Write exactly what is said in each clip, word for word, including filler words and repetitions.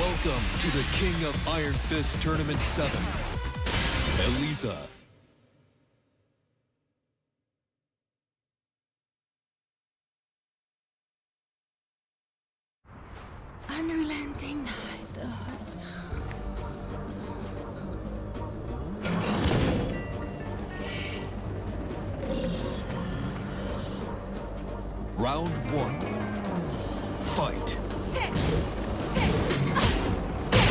Welcome to the King of Iron Fist Tournament seven, Eliza. Unrelenting night. Round one. Fight. Sit. Sit. Sit.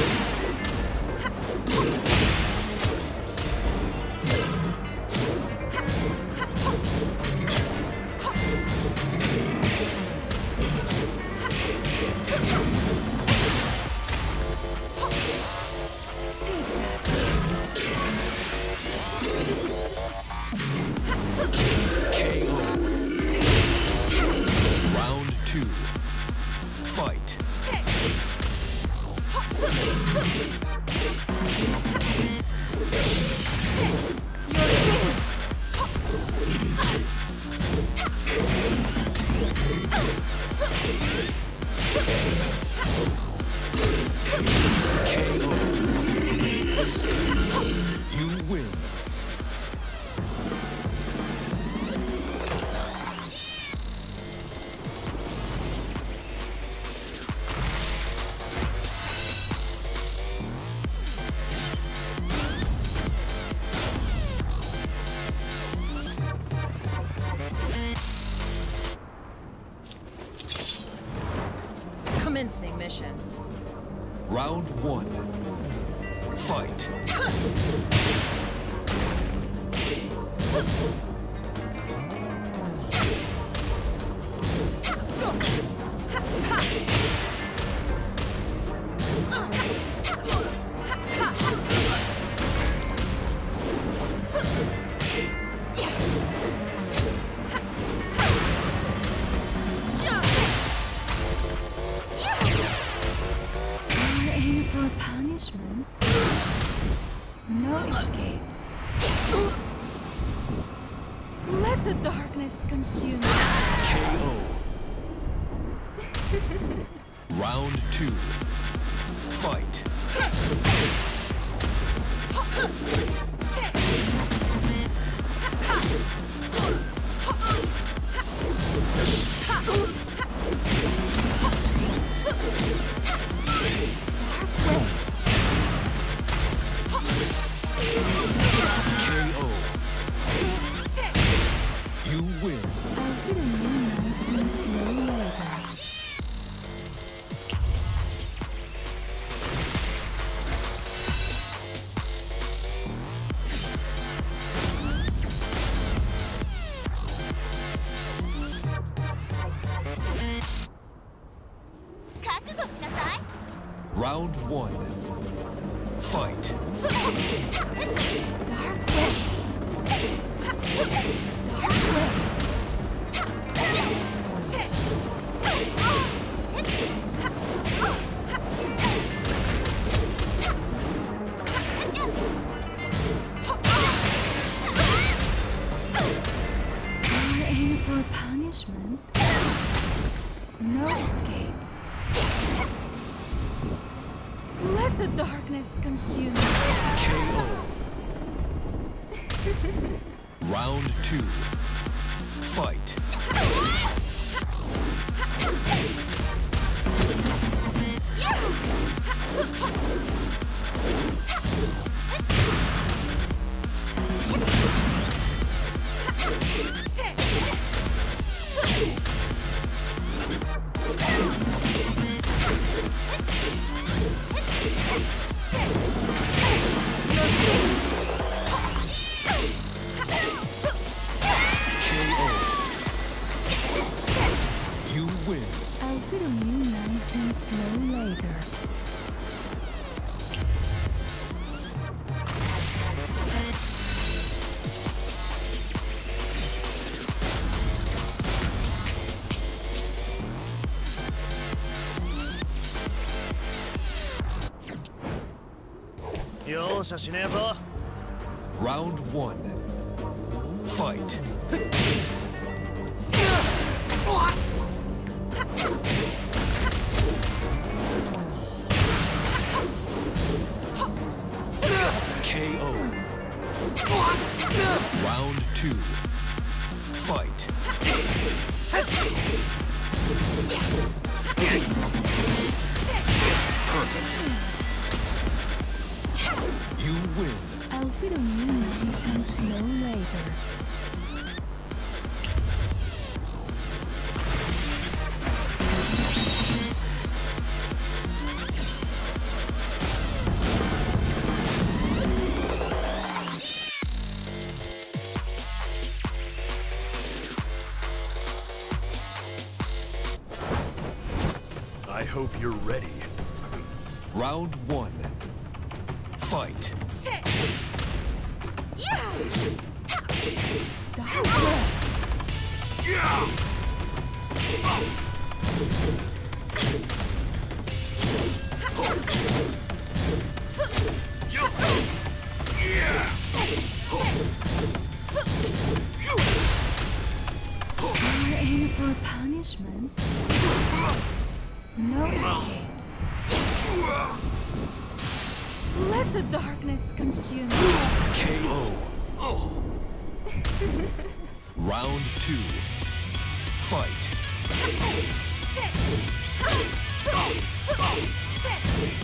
Commencing mission. Round one. Fight. For punishment? No escape. Let the darkness consume you. K O. Round two. Fight. K O. You win. I'll fit a new knife some slow later. Round one. Fight. Aim for punishment? No escape. Let the darkness consume you. K O. Round two. Fight. I'll fit a new knives and slow later. Round one. Fight. Fight. Perfect. You win. I'll feel you nice and slow later. I hope you're ready. Round one. Fight. Set. Yeah. You're in for punishment. No escape. Let the darkness consume you. K O. Round two. Fight. Set. Set.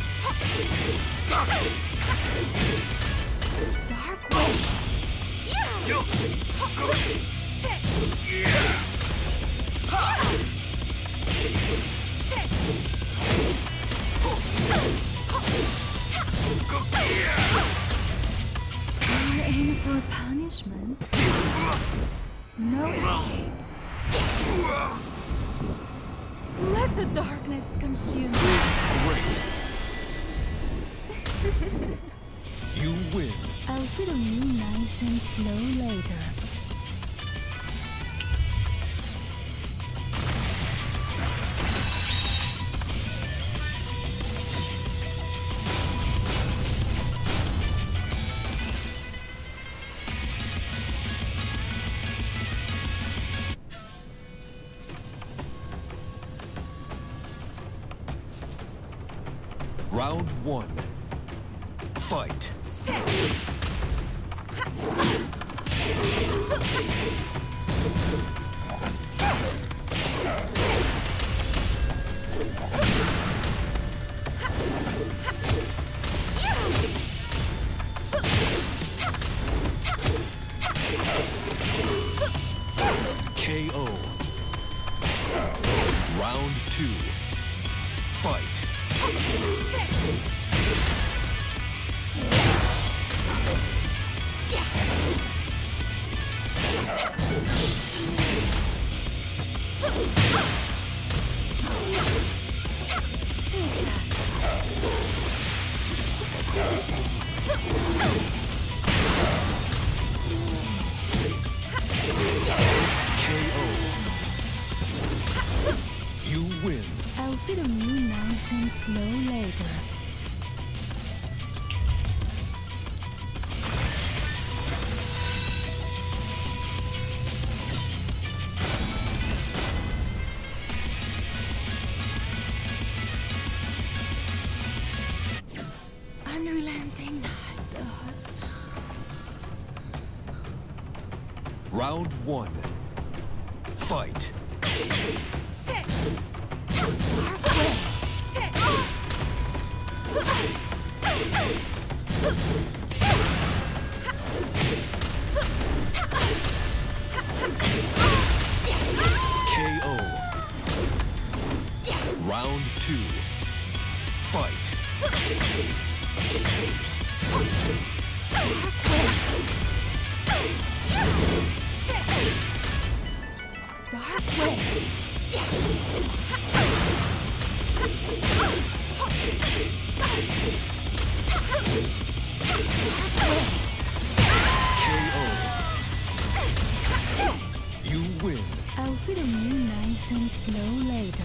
Dark way. Yeah. Set. Set. You're in for punishment. No escape. Let the darkness consume you. Great. You win. I'll fiddle you nice and slow later. Round one. Fight. Set. K O. Round two. Fight. You win. I'll fiddle you nice and slow later. Unrelenting night. Round one. Fight. Set. Set. K O. Round two. Fight. Dark way. K O. You win. I'll fiddle you nice and slow later.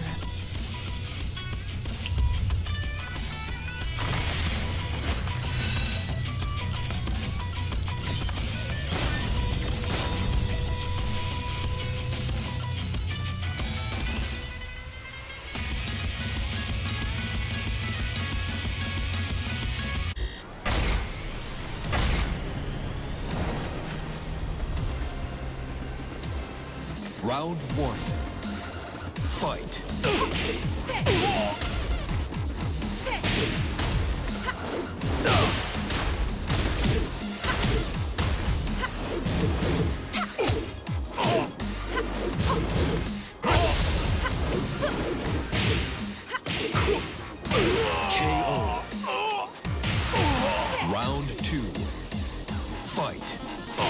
Round one. Fight. K O. Round two. Fight.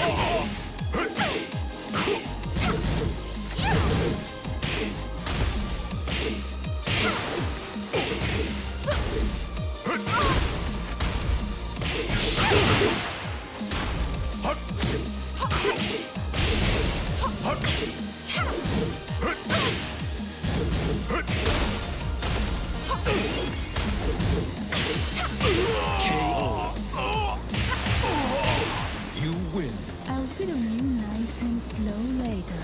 K O. You win. I'll fiddle you nice and slow later.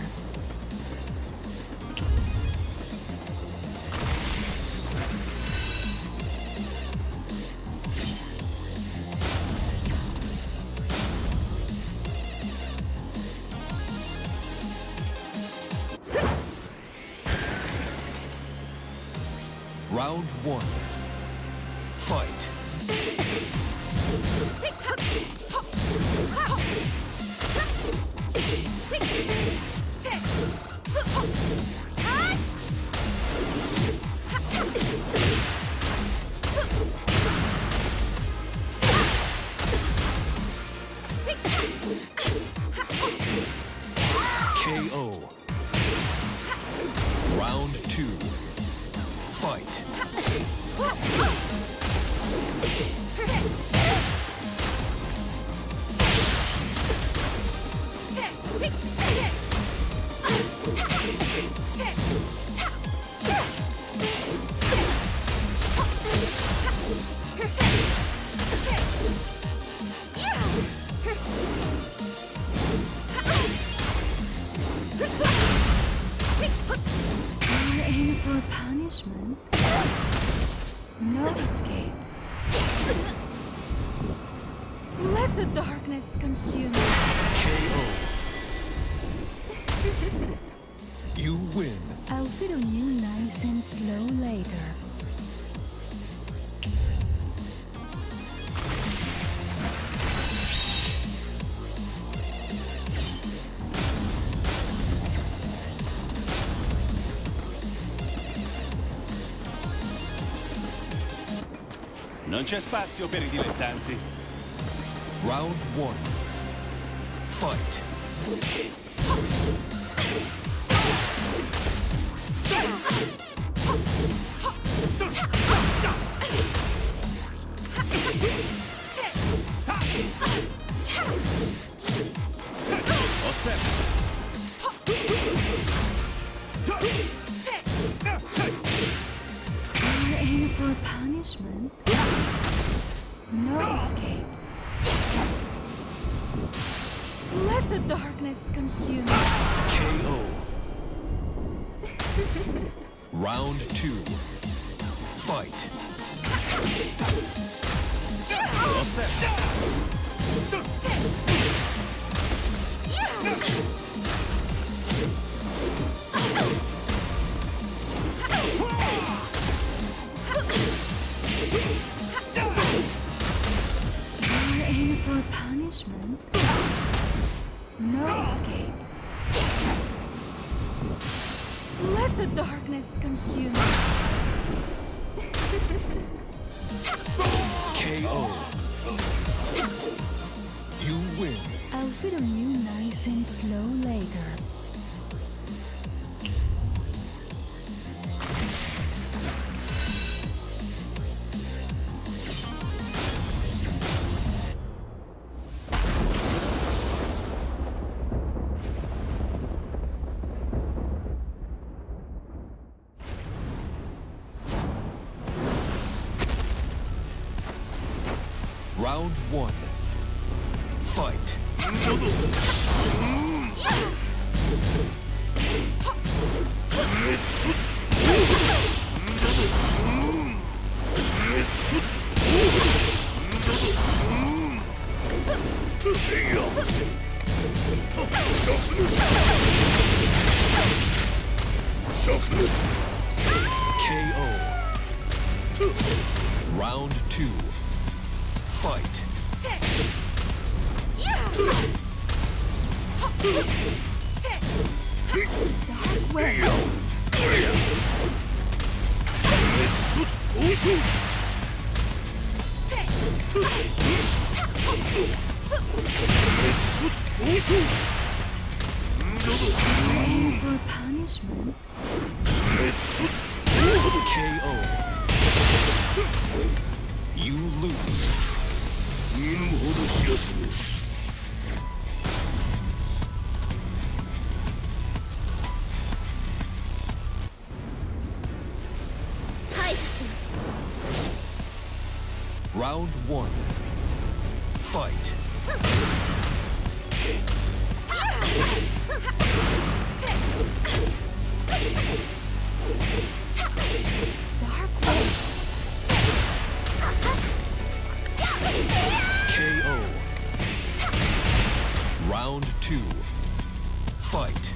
Round one. Fight. K O. Round two. Fight. You're in for punishment. No escape. Let the darkness consume you. K O. You win. I'll fiddle you nice and slow later. Non c'è spazio per i dilettanti. Round one. Fight. Osserva. You're in for punishment. No escape. Let the darkness consume you. K O. Round two. Fight. You're in for punishment. No escape. Let the darkness consume you. K O. You win. I'll fiddle you nice and slow later. Round one. Fight. K O. Round two. Fight. Dark way. Aim for punishment. K O. You lose. Round one. Fight. Dark way. K O. Round two. Fight.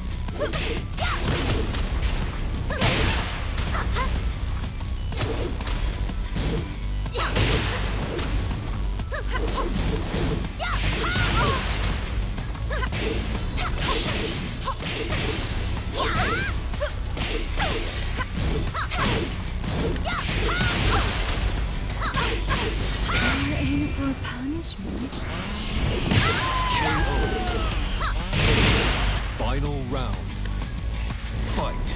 You're in for punishment. K O. Final round. Fight.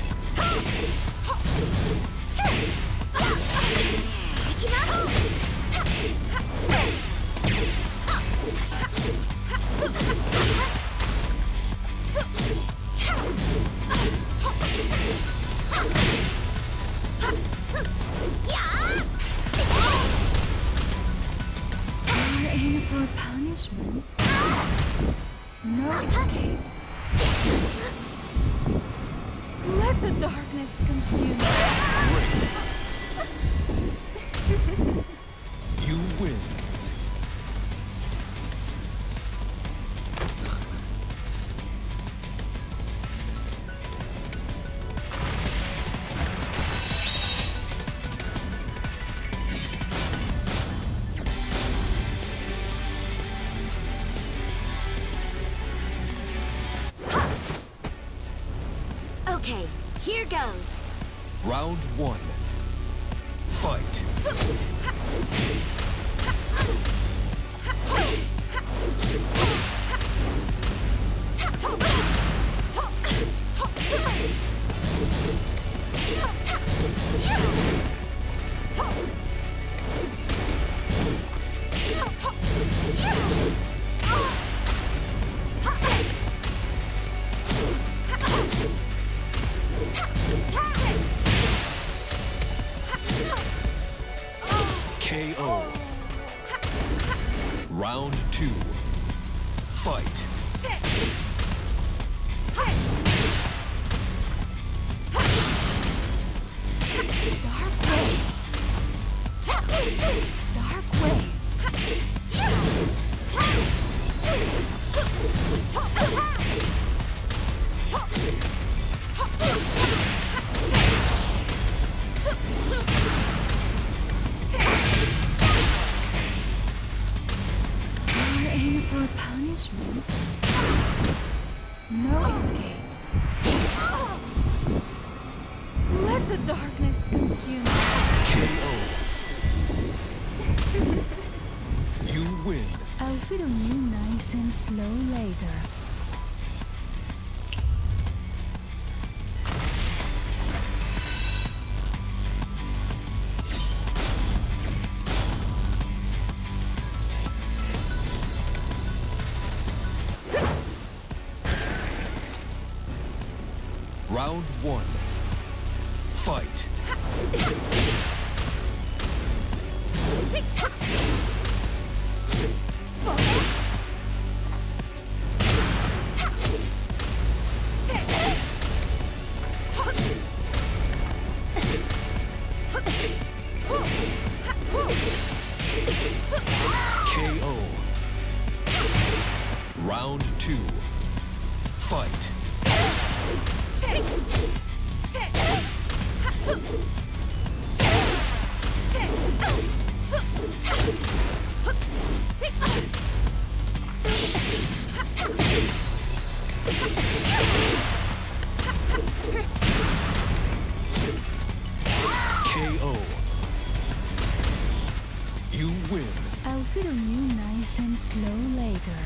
You're in for punishment. No escape. Let the darkness consume you. Great. You win. Okay, here goes. Round one. Fight. K O. Round two. Fight. Dark way. Dark way. You're in for punishment. No escape. Let the darkness consume you. K O. You win. I'll fiddle you nice and slow later. Round one. Fight. K O. Round two. Fight. Sit! Sit! and slow later.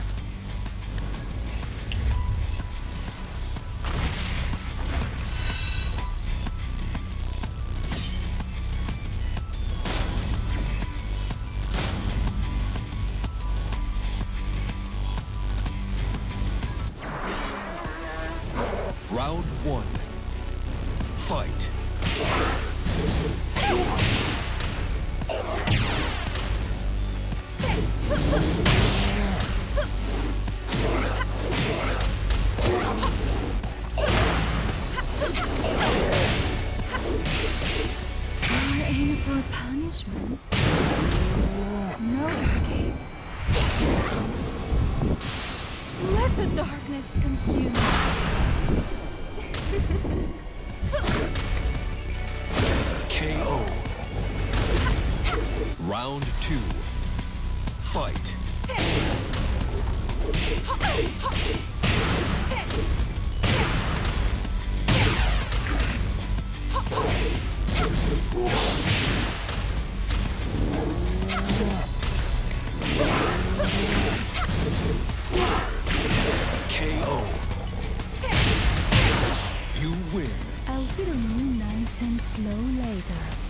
Round one. Fight. You're in for punishment. No escape. Let the darkness consume you. K O. Round two. Fight. K O. You win. I'll fiddle you nice and slow later.